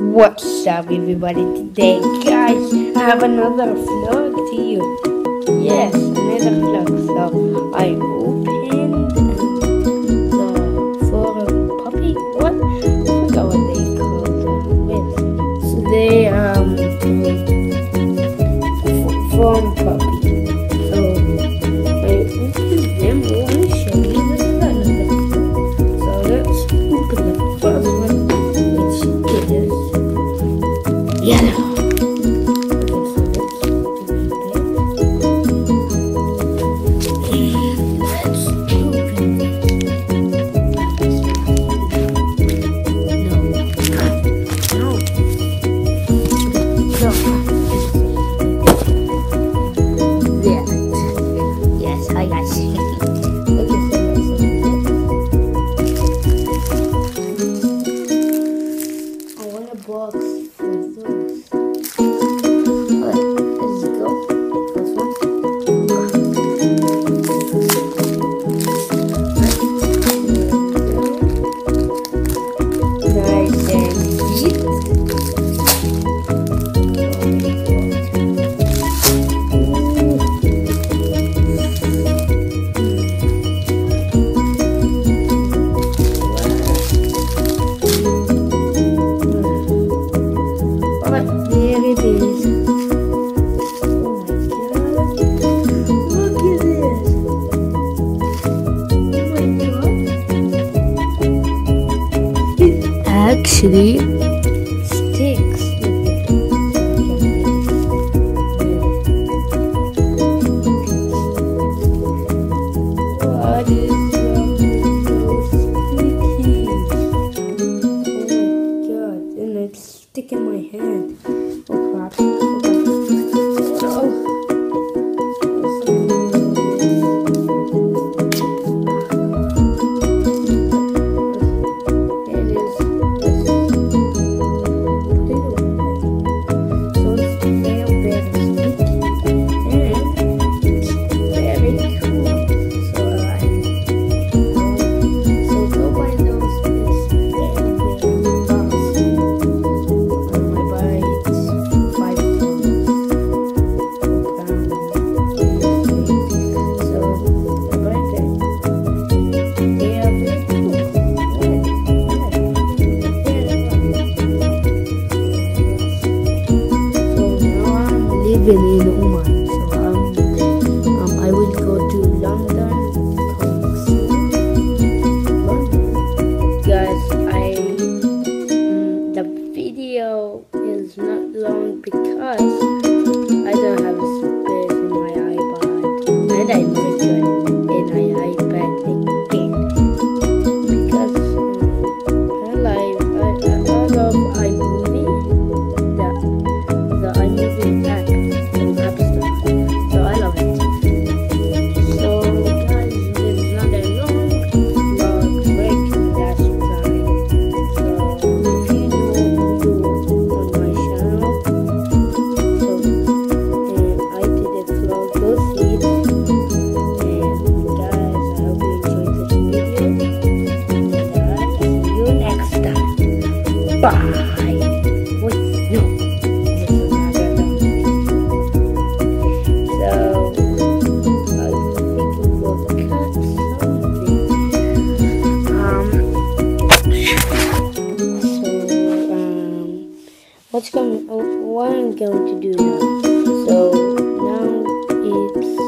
What's up everybody, today guys I have another vlog to you. Yes, another vlog. So I opened the forum puppy, what? I forgot what they called them. So they forum puppy. So I opened them. I want to show you the front of them. So let's open the first one, which is yellow. Box for those. Alright, let's go. First one. Nice and neat. There it is. Oh my god. Look at this. Oh my god. It actually sticks. What is wrong with those stickies? Oh my god. And it's sticking in my hand. Oh crap. Oh. It is. So it's very sticky and it's very cool. So nobody knows it's very awesome. I buy it $5. So I buy them. They are very cool. So now I'm living in Oman. So I will go to London. Guys, the video is not long because I don't have space in my iPad, and I never join in my iPad again because I love iMovie, the iMovie app from App Store, so I love it. So guys, this is not a long vlog break last time. So if you know on my channel, so I did a vlog, go see it. And guys, I hope you enjoyed this video. And I see you next time. Bye. Wait, no, this is another long video. So I think we will cut something. What I'm going to do now? So now it's